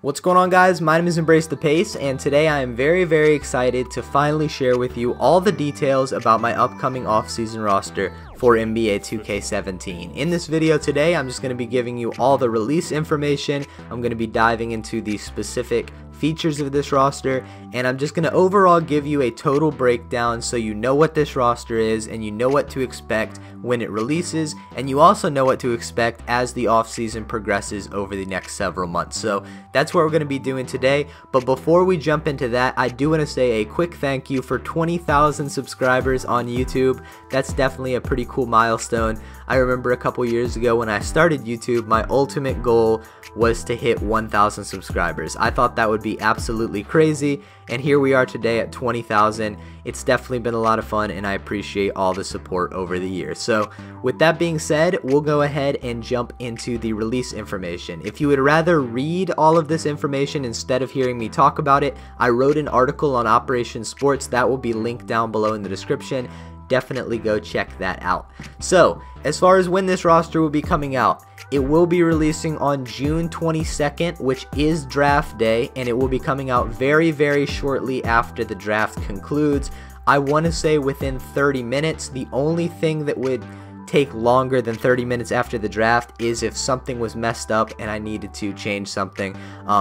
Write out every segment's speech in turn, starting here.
What's going on, guys? My name is Embrace the Pace, and today I am very excited to finally share with you all the details about my upcoming off-season roster for NBA 2K17. In this video today, I'm just going to be giving you all the release information. I'm going to be diving into the specific features of this roster, and I'm just going to overall give you a total breakdown so you know what this roster is and you know what to expect when it releases, and you also know what to expect as the offseason progresses over the next several months. So that's what we're going to be doing today. But before we jump into that, I do want to say a quick thank you for 20,000 subscribers on YouTube. That's definitely a pretty cool milestone. I remember a couple years ago when I started YouTube, my ultimate goal was to hit 1,000 subscribers. I thought that would be absolutely crazy, and here we are today at 20,000. It's definitely been a lot of fun, and I appreciate all the support over the years. So with that being said, we'll go ahead and jump into the release information. If you would rather read all of this information instead of hearing me talk about it, I wrote an article on Operation Sports that will be linked down below in the description. Definitely go check that out. So as far as when this roster will be coming out, it will be releasing on June 22nd, which is draft day, and it will be coming out very shortly after the draft concludes. I want to say within 30 minutes. The only thing that would take longer than 30 minutes after the draft is if something was messed up and I needed to change something.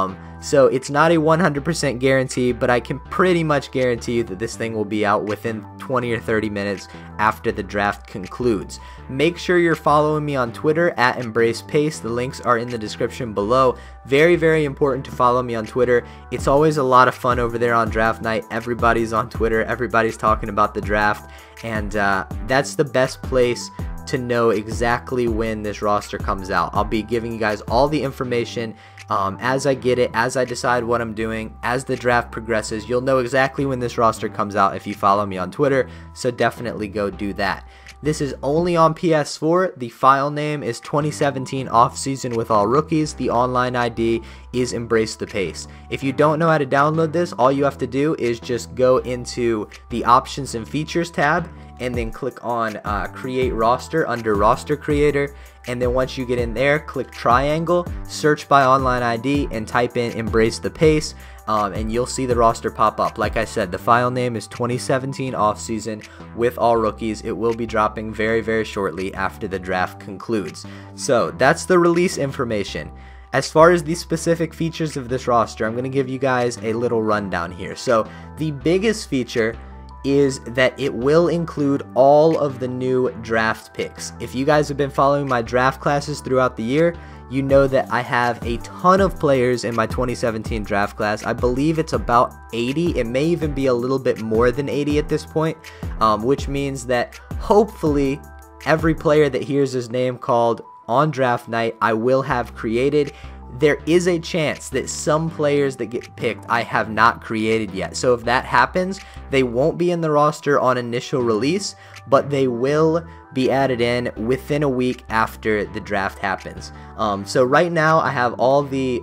So it's not a 100% guarantee, but I can pretty much guarantee you that this thing will be out within 20 or 30 minutes after the draft concludes. Make sure you're following me on Twitter at EmbracePace. The links are in the description below. Very important to follow me on Twitter. It's always a lot of fun over there on draft night. Everybody's on Twitter. Everybody's talking about the draft, and that's the best place to know exactly when this roster comes out. I'll be giving you guys all the information as I get it, as I decide what I'm doing, as the draft progresses. You'll know exactly when this roster comes out if you follow me on Twitter, so definitely go do that. This is only on PS4. The file name is 2017 Offseason with All Rookies. The online ID is Embrace the Pace. If you don't know how to download this, all you have to do is just go into the Options and Features tab and then click on Create Roster under Roster Creator, and then once you get in there, click triangle, search by online ID, and type in Embrace the Pace, and you'll see the roster pop up. Like I said, the file name is 2017 Offseason with All Rookies. It will be dropping very shortly after the draft concludes. So that's the release information. As far as the specific features of this roster, I'm going to give you guys a little rundown here. So the biggest feature is that it will include all of the new draft picks. If you guys have been following my draft classes throughout the year, you know that I have a ton of players in my 2017 draft class. I believe it's about 80. It may even be a little bit more than 80 at this point, which means that hopefully every player that hears his name called on draft night, I will have created. There is a chance that some players that get picked I have not created yet. So if that happens, they won't be in the roster on initial release, but they will be added in within a week after the draft happens. So right now I have all the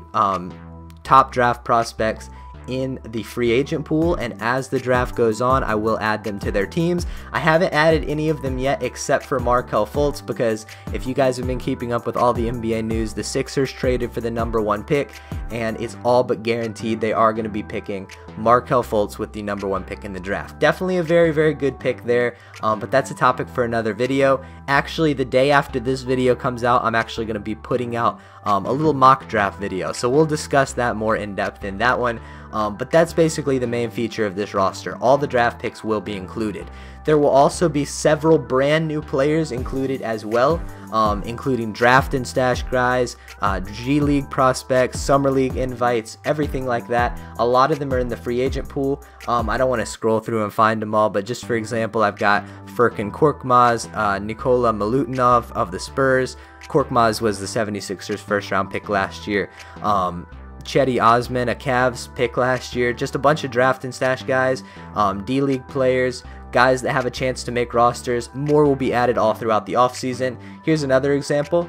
top draft prospects in the free agent pool, and as the draft goes on, I will add them to their teams. I haven't added any of them yet except for Markelle Fultz, because if you guys have been keeping up with all the NBA news, the Sixers traded for the #1 pick, and it's all but guaranteed they are going to be picking Markelle Fultz with the #1 pick in the draft. Definitely a very good pick there, but that's a topic for another video. Actually, the day after this video comes out, I'm actually going to be putting out a little mock draft video, so we'll discuss that more in depth in that one. But that's basically the main feature of this roster. All the draft picks will be included. There will also be several brand new players included as well, including draft and stash guys, G League prospects, Summer League invites, everything like that. A lot of them are in the free agent pool. I don't want to scroll through and find them all, but just for example, I've got Furkan Korkmaz, Nikola Milutinov of the Spurs. Korkmaz was the 76ers first round pick last year. Cedi Osman, a Cavs pick last year. Just a bunch of draft and stash guys, D-League players, guys that have a chance to make rosters. More will be added all throughout the offseason. Here's another example.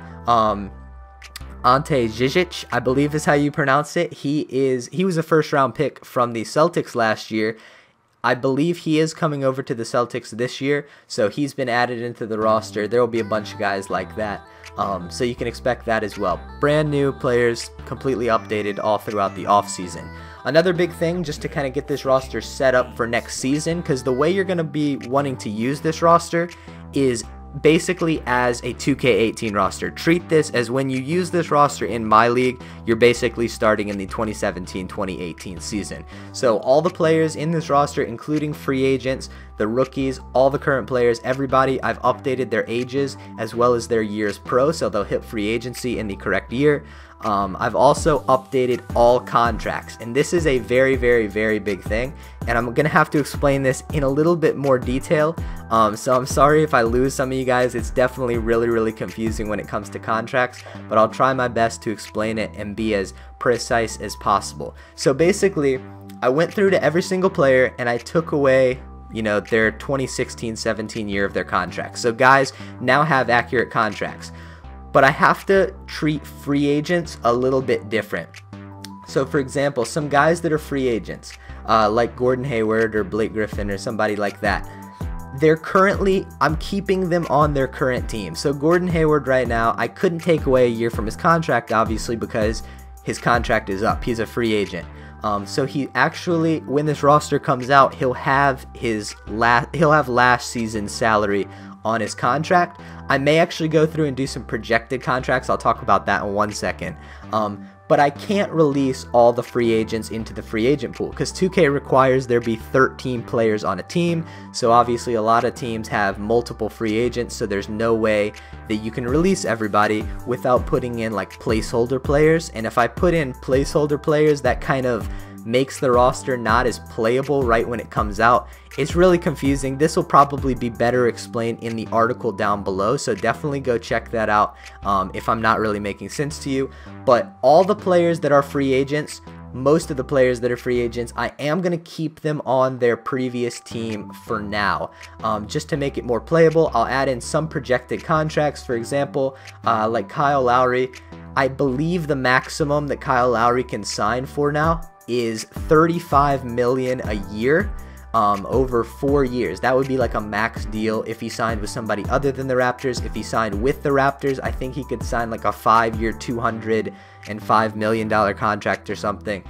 Ante Zizic, I believe is how you pronounce it. He was a first round pick from the Celtics last year. I believe he is coming over to the Celtics this year, so he's been added into the roster. There will be a bunch of guys like that. So you can expect that as well. Brand new players, completely updated all throughout the offseason. Another big thing, just to kind of get this roster set up for next season, because the way you're going to be wanting to use this roster is basically as a 2K18 roster. Treat this as when you use this roster in my league, you're basically starting in the 2017-2018 season. So all the players in this roster, including free agents, the rookies, all the current players, everybody, I've updated their ages as well as their years pro, so they'll hit free agency in the correct year. I've also updated all contracts, and this is a very, very, very big thing, and I'm gonna have to explain this in a little bit more detail, so I'm sorry if I lose some of you guys. It's definitely really, really confusing when it comes to contracts, but I'll try my best to explain it and be as precise as possible. So basically, I went through to every single player and I took away, you know, their 2016-17 year of their contract. So guys now have accurate contracts. But I have to treat free agents a little bit different. So for example, some guys that are free agents, like Gordon Hayward or Blake Griffin or somebody like that, I'm keeping them on their current team. So Gordon Hayward right now, I couldn't take away a year from his contract, obviously, because his contract is up. He's a free agent. So he actually, when this roster comes out, he'll have last season's salary on his contract. I may actually go through and do some projected contracts. I'll talk about that in 1 second. But I can't release all the free agents into the free agent pool because 2K requires there be 13 players on a team. So obviously a lot of teams have multiple free agents, so there's no way that you can release everybody without putting in like placeholder players. And if I put in placeholder players, that kind of makes the roster not as playable right when it comes out. It's really confusing. This will probably be better explained in the article down below, so definitely go check that out if I'm not really making sense to you. But all the players that are free agents, most of the players that are free agents, I am going to keep them on their previous team for now, just to make it more playable. I'll add in some projected contracts. For example, like Kyle Lowry, I believe the maximum that Kyle Lowry can sign for now is $35 million a year over 4 years. That would be like a max deal if he signed with somebody other than the Raptors. If he signed with the Raptors, I think he could sign like a 5-year $205 million contract or something.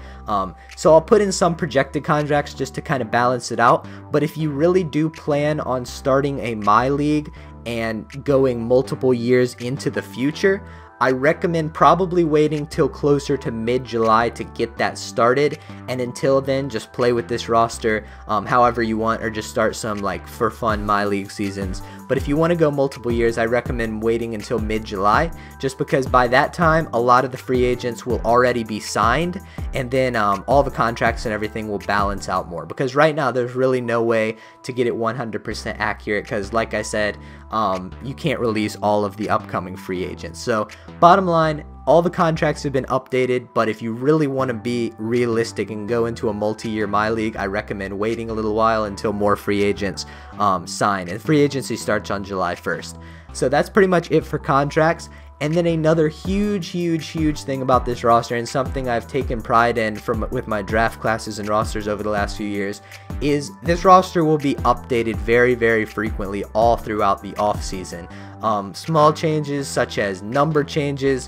So I'll put in some projected contracts just to kind of balance it out. But if you really do plan on starting a My League and going multiple years into the future, I recommend probably waiting till closer to mid-July to get that started, and until then just play with this roster however you want, or just start some like for fun My League seasons. But if you want to go multiple years, I recommend waiting until mid-July, just because by that time a lot of the free agents will already be signed, and then all the contracts and everything will balance out more, because right now there's really no way to get it 100% accurate, because like I said, you can't release all of the upcoming free agents. So bottom line, all the contracts have been updated, but if you really want to be realistic and go into a multi-year My League, I recommend waiting a little while until more free agents sign, and free agency starts on July 1st. So that's pretty much it for contracts. And then another huge thing about this roster, and something I've taken pride in with my draft classes and rosters over the last few years, is this roster will be updated very frequently all throughout the off season. Small changes such as number changes,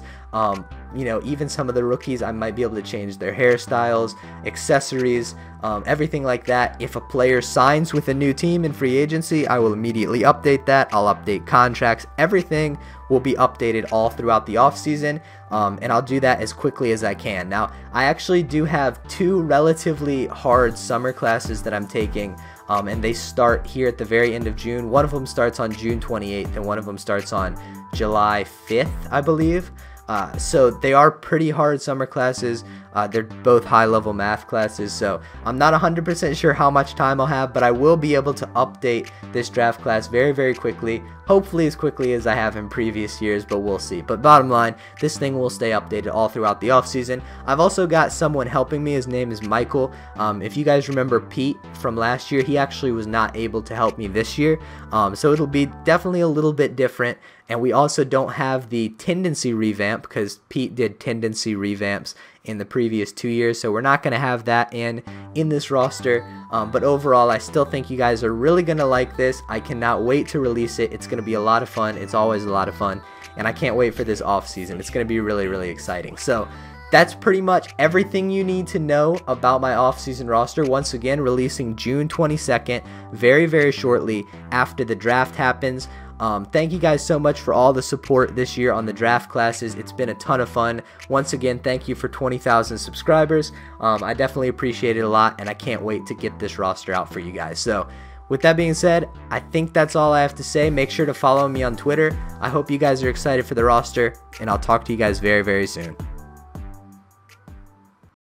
you know, even some of the rookies, I might be able to change their hairstyles, accessories, everything like that. If a player signs with a new team in free agency, I will immediately update that. I'll update contracts. Everything will be updated all throughout the offseason, and I'll do that as quickly as I can. Now, I actually do have 2 relatively hard summer classes that I'm taking, and they start here at the very end of June. One of them starts on June 28th, and one of them starts on July 5th, I believe. So they are pretty hard summer classes. They're both high-level math classes, so I'm not 100% sure how much time I'll have, but I will be able to update this draft class very quickly, hopefully as quickly as I have in previous years, but we'll see. But bottom line, this thing will stay updated all throughout the offseason. I've also got someone helping me. His name is Michael. If you guys remember Pete from last year, he actually was not able to help me this year, so it'll be definitely a little bit different. And we also don't have the tendency revamp, because Pete did tendency revamps in the previous 2 years, so we're not going to have that in this roster. But overall, I still think you guys are really going to like this. I cannot wait to release it. It's going to be a lot of fun. It's always a lot of fun. and I can't wait for this offseason. It's going to be really, really exciting. So that's pretty much everything you need to know about my offseason roster. Once again, releasing June 22nd, very, very shortly after the draft happens. Thank you guys so much for all the support this year on the draft classes. It's been a ton of fun. Once again, thank you for 20,000 subscribers. I definitely appreciate it a lot, and I can't wait to get this roster out for you guys. So with that being said, I think that's all I have to say. Make sure to follow me on Twitter. I hope you guys are excited for the roster, and I'll talk to you guys very, very soon.